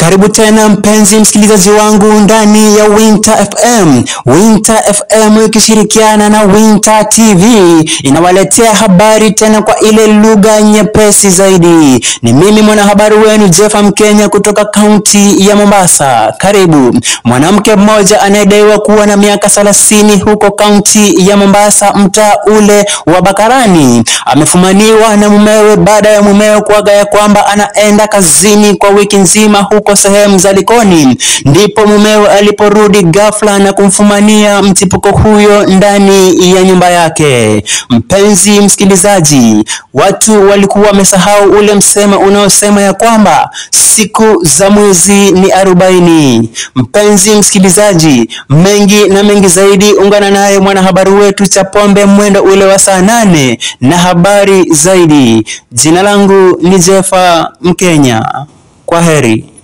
Karibu tena mpenzi msikilizaji wangu ndani ya Winter FM. Winter FM ikishirikiana na Winter TV inawaletea habari tena kwa ile lugha nyepesi zaidi. Ni mimi mwanahabari wenu Jeff Mkenya kutoka kaunti ya Mombasa. Karibu. Mwanamke mmoja anayedaiwa kuwa na miaka 30 huko kaunti ya Mombasa, mtaa ule wa Bakarani, amefumaniwa na mumewe baada ya mumewe kuaga ya kwamba anaenda kazini kwa wiki nzima huko sehemu za Likoni. Ndipo mumewe aliporudi ghafla na kumfumania mtipuko huyo ndani ya nyumba yake. Mpenzi msikilizaji, watu walikuwa wamesahau ule msemo unaosema ya kwamba siku za mwezi ni 40. Mpenzi msikilizaji, mengi na mengi zaidi ungana naye mwanahabari wetu Chapombe mwendo ule wa saa 8 na habari zaidi. Jina langu ni Jeff Mkenya. Kwaheri.